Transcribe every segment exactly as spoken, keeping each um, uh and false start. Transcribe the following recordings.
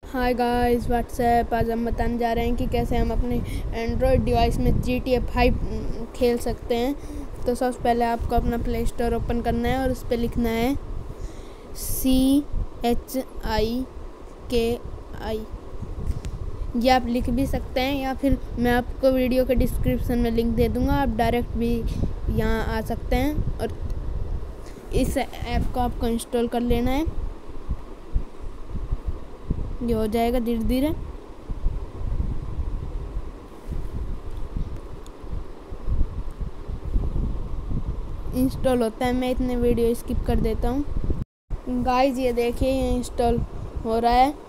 Hi guys WhatsApp. आज हम बताने जा रहे हैं कि कैसे हम अपने एंड्रॉयड डिवाइस में जी टी ए फाइव खेल सकते हैं। तो सबसे पहले आपको अपना प्ले स्टोर ओपन करना है और उस पर लिखना है सी एच आई के आई। ये आप लिख भी सकते हैं या फिर मैं आपको वीडियो के डिस्क्रिप्शन में लिंक दे दूँगा, आप डायरेक्ट भी यहाँ आ सकते हैं। और इस ऐप को आपको इंस्टॉल कर लेना है। ये हो जाएगा धीरे धीरे। इंस्टॉल होता है, मैं इतने वीडियो स्किप कर देता हूँ। गाइस ये देखिए ये इंस्टॉल हो रहा है।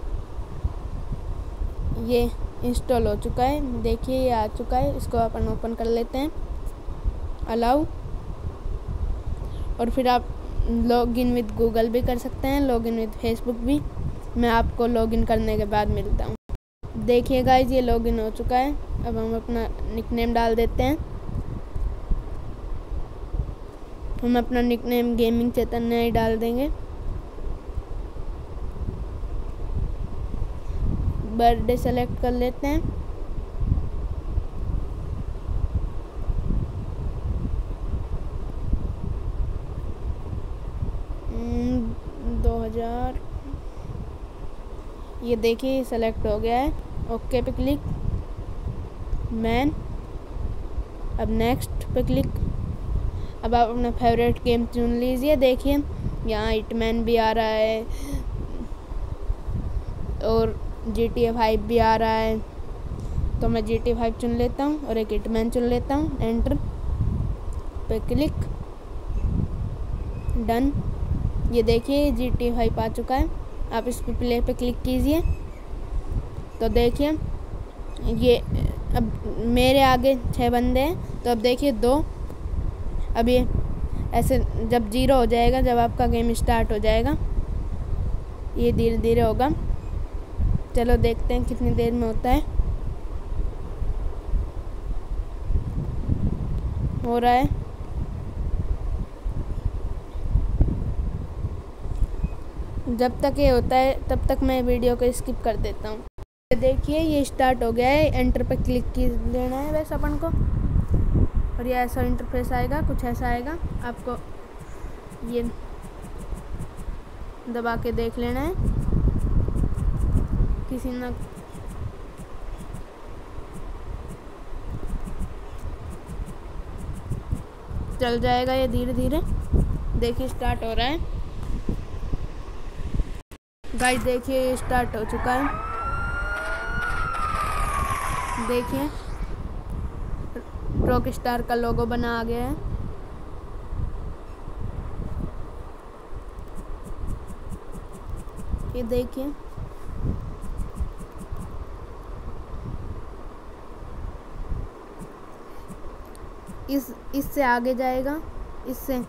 ये इंस्टॉल हो चुका है, देखिए ये आ चुका है। इसको अपन ओपन कर लेते हैं, अलाउ। और फिर आप लॉगिन विद गूगल भी कर सकते हैं, लॉगिन विद फेसबुक भी। मैं आपको लॉगिन करने के बाद मिलता हूँ। देखिए गाइस ये लॉगिन हो चुका है। अब हम अपना निकनेम डाल देते हैं। हम अपना निकनेम गेमिंग चैतन्य ही डाल देंगे। बर्थडे सेलेक्ट कर लेते हैं। दो हज़ार ये देखिए सेलेक्ट हो गया है। ओके पे क्लिक, मैन। अब नेक्स्ट पे क्लिक। अब आप अपना फेवरेट गेम चुन लीजिए। देखिए यहाँ हिटमैन भी आ रहा है और जी टी ए फाइव भी आ रहा है। तो मैं जी टी ए फाइव चुन लेता हूँ और एक हिटमैन चुन लेता हूँ। एंटर पे क्लिक, डन। ये देखिए जी टी ए फाइव आ चुका है। आप इस पे प्ले पे क्लिक कीजिए तो देखिए ये अब मेरे आगे छः बंदे हैं। तो अब देखिए दो। अब ये ऐसे जब जीरो हो जाएगा, जब आपका गेम स्टार्ट हो जाएगा, ये धीरे धीरे होगा। चलो देखते हैं कितनी देर में होता है। हो रहा है। जब तक ये होता है तब तक मैं वीडियो को स्किप कर देता हूँ। देखिए ये स्टार्ट हो गया है। एंटर पे क्लिक की देना है वैसे अपन को, और ये ऐसा इंटरफेस आएगा, कुछ ऐसा आएगा। आपको ये दबा के देख लेना है। किसी ना चल जाएगा ये धीरे धीरे। देखिए स्टार्ट हो रहा है। गाइस देखिए ये स्टार्ट हो चुका है। देखिए रॉक स्टार का लोगो बना आ गया है। ये देखिए इस इससे आगे जाएगा, इससे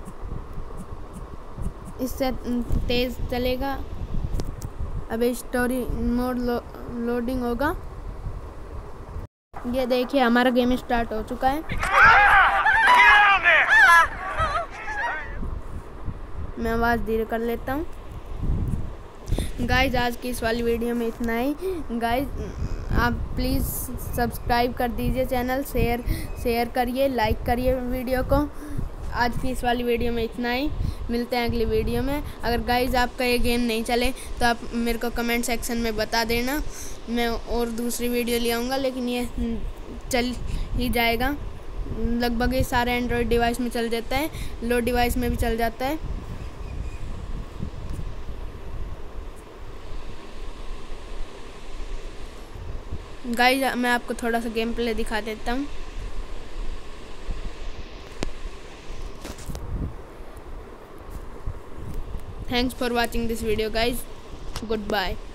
इससे तेज चलेगा। अब स्टोरी मोड लो, लोडिंग होगा। ये देखिए हमारा गेम स्टार्ट हो चुका है। मैं आवाज़ धीरे कर लेता हूँ। गाइज आज की इस वाली वीडियो में इतना ही। गाइज आप प्लीज़ सब्सक्राइब कर दीजिए चैनल, शेयर शेयर करिए, लाइक करिए वीडियो को। आज की इस वाली वीडियो में इतना ही। मिलते हैं अगली वीडियो में। अगर गाइज आपका ये गेम नहीं चले तो आप मेरे को कमेंट सेक्शन में बता देना, मैं और दूसरी वीडियो ले आऊँगा। लेकिन ये चल ही जाएगा, लगभग ये सारे एंड्रॉयड डिवाइस में चल जाता है, लो डिवाइस में भी चल जाता है। गाइज मैं आपको थोड़ा सा गेम प्ले दिखा देता हूँ। Thanks for watching this video guys. Goodbye.